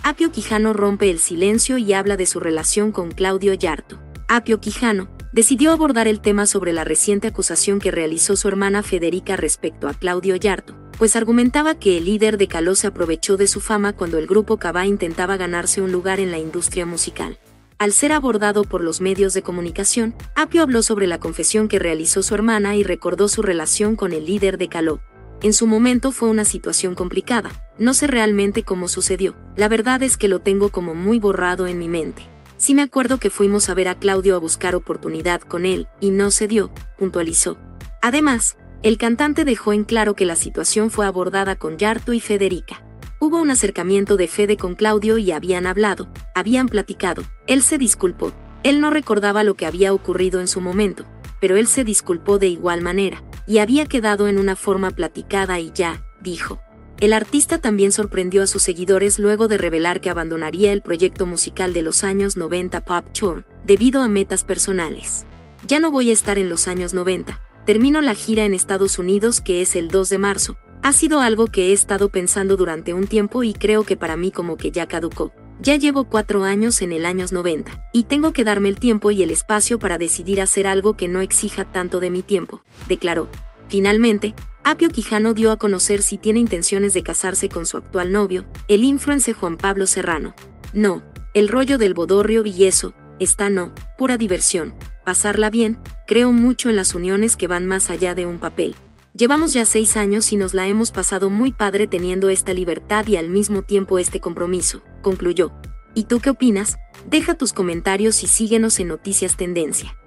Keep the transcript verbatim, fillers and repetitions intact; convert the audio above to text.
Apio Quijano rompe el silencio y habla de su relación con Claudio Yarto. Apio Quijano decidió abordar el tema sobre la reciente acusación que realizó su hermana Federica respecto a Claudio Yarto, pues argumentaba que el líder de Caló se aprovechó de su fama cuando el grupo Cabá intentaba ganarse un lugar en la industria musical. Al ser abordado por los medios de comunicación, Apio habló sobre la confesión que realizó su hermana y recordó su relación con el líder de Caló. En su momento fue una situación complicada, no sé realmente cómo sucedió, la verdad es que lo tengo como muy borrado en mi mente. Sí me acuerdo que fuimos a ver a Claudio a buscar oportunidad con él, y no se dio, puntualizó. Además, el cantante dejó en claro que la situación fue abordada con Yarto y Federica. Hubo un acercamiento de Fede con Claudio y habían hablado, habían platicado, él se disculpó, él no recordaba lo que había ocurrido en su momento, pero él se disculpó de igual manera, y había quedado en una forma platicada y ya, dijo. El artista también sorprendió a sus seguidores luego de revelar que abandonaría el proyecto musical de los años noventa Pop Tour, debido a metas personales. Ya no voy a estar en los años noventa, termino la gira en Estados Unidos que es el dos de marzo, ha sido algo que he estado pensando durante un tiempo y creo que para mí como que ya caducó. Ya llevo cuatro años en el años noventa, y tengo que darme el tiempo y el espacio para decidir hacer algo que no exija tanto de mi tiempo, declaró. Finalmente, Apio Quijano dio a conocer si tiene intenciones de casarse con su actual novio, el influencer Juan Pablo Serrano. No, el rollo del bodorrio y eso, está no, pura diversión, pasarla bien, creo mucho en las uniones que van más allá de un papel. Llevamos ya seis años y nos la hemos pasado muy padre teniendo esta libertad y al mismo tiempo este compromiso, concluyó. ¿Y tú qué opinas? Deja tus comentarios y síguenos en Noticias Tendencia.